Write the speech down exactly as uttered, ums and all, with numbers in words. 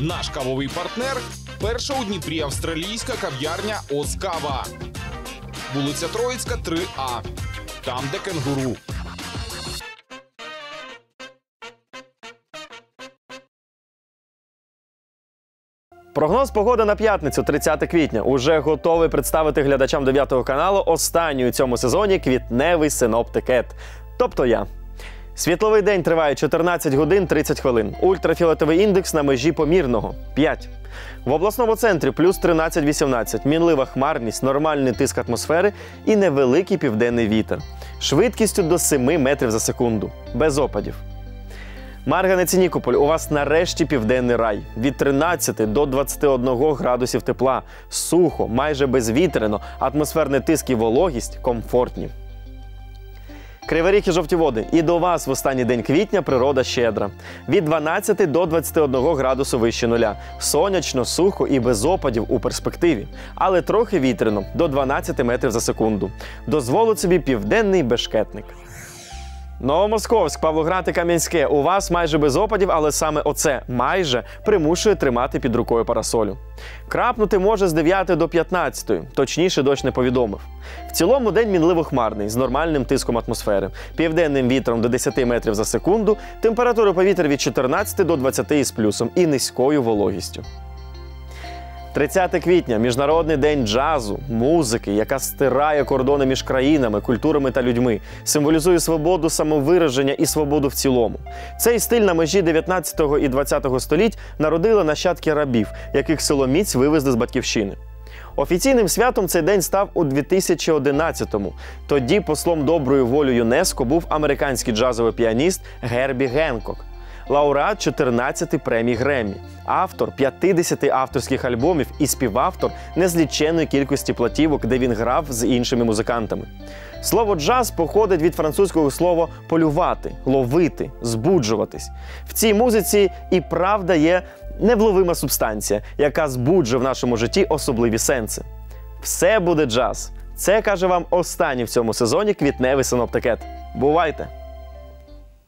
Наш кавовий партнер – перша у Дніпрі австралійська кав'ярня «Оз Кава». Вулиця Троїцька, три А. Там, де кенгуру. Прогноз погоди на п'ятницю, тридцяте квітня. Уже готовий представити глядачам дев'ятого каналу останню у цьому сезоні квітневий синоптикет. Тобто я. Світловий день триває чотирнадцять годин тридцять хвилин. Ультрафіолетовий індекс на межі помірного – п'ять. В обласному центрі плюс тринадцять вісімнадцять. Мінлива хмарність, нормальний тиск атмосфери і невеликий південний вітер. Швидкістю до семи метрів за секунду. Без опадів. Марганець і Нікополь, у вас нарешті південний рай. Від тринадцяти до двадцяти одного градусів тепла. Сухо, майже безвітряно, атмосферний тиск і вологість комфортні. Кривий Ріг і Жовті Води. І до вас в останній день квітня природа щедра. Від дванадцяти до двадцяти одного градусу вище нуля. Сонячно, сухо і без опадів у перспективі. Але трохи вітряно, до дванадцяти метрів за секунду. Дозволить собі південний бешкетник. Новомосковськ, Павлоград і Кам'янське. У вас майже без опадів, але саме оце «майже» примушує тримати під рукою парасолю. Крапнути може з дев'ятої до п'ятнадцятої, точніше дощ не повідомив. В цілому день мінливо-хмарний, з нормальним тиском атмосфери, південним вітром до десяти метрів за секунду, температура повітря від чотирнадцяти до двадцяти із плюсом і низькою вологістю. тридцяте квітня – Міжнародний день джазу, музики, яка стирає кордони між країнами, культурами та людьми, символізує свободу самовираження і свободу в цілому. Цей стиль на межі дев'ятнадцятого і двадцятого століть народили нащадки рабів, яких силоміць вивезли з батьківщини. Офіційним святом цей день став у дві тисячі одинадцятому. Тоді послом доброї волі ЮНЕСКО був американський джазовий піаніст Гербі Генкок. Лауреат чотирнадцяти премій Греммі, автор п'ятдесяти авторських альбомів і співавтор незліченної кількості платівок, де він грав з іншими музикантами. Слово «джаз» походить від французького слова «полювати», «ловити», «збуджуватись». В цій музиці і правда є невловима субстанція, яка збуджує в нашому житті особливі сенси. Все буде джаз. Це, каже вам, останній в цьому сезоні квітневий синоптикет. Бувайте!